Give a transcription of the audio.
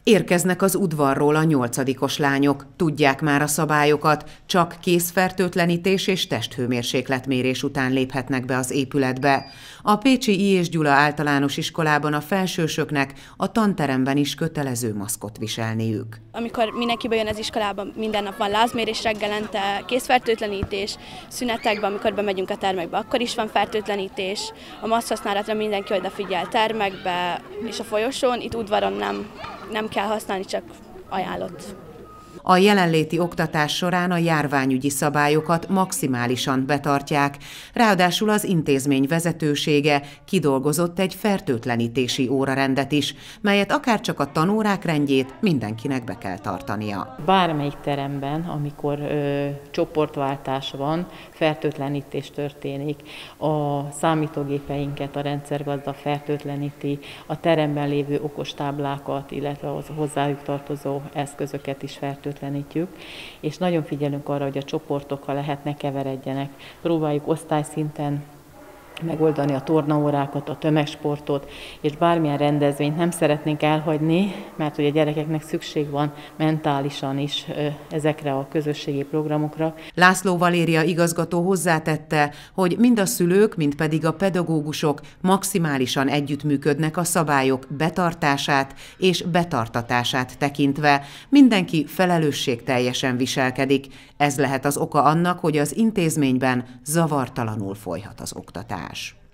Érkeznek az udvarról a 8-os lányok, tudják már a szabályokat, csak kézfertőtlenítés és testhőmérsékletmérés után léphetnek be az épületbe. A pécsi I. és Gyula általános iskolában a felsősöknek a tanteremben is kötelező maszkot viselniük. Amikor mindenki bejön az iskolában, minden nap van lázmérés reggelente, kézfertőtlenítés, szünetekben, amikor bemegyünk a termekbe, akkor is van fertőtlenítés. A maszk használatra mindenki odafigyel termekbe és a folyosón, itt udvaron nem kell használni, csak ajánlott. A jelenléti oktatás során a járványügyi szabályokat maximálisan betartják, ráadásul az intézmény vezetősége kidolgozott egy fertőtlenítési órarendet is, melyet akárcsak a tanórák rendjét mindenkinek be kell tartania. Bármelyik teremben, amikor csoportváltás van, fertőtlenítés történik, a számítógépeinket a rendszergazda fertőtleníti, a teremben lévő okostáblákat, illetve a hozzájuk tartozó eszközöket is fertőtlenítjük, és nagyon figyelünk arra, hogy a csoportok, ha lehet, ne keveredjenek. Próbáljuk osztályszinten megoldani a tornaórákat, a tömegsportot, és bármilyen rendezvényt nem szeretnénk elhagyni, mert ugye a gyerekeknek szükség van mentálisan is ezekre a közösségi programokra. László Valéria igazgató hozzátette, hogy mind a szülők, mind pedig a pedagógusok maximálisan együttműködnek a szabályok betartását és betartatását tekintve. Mindenki felelősségteljesen viselkedik. Ez lehet az oka annak, hogy az intézményben zavartalanul folyhat az oktatás.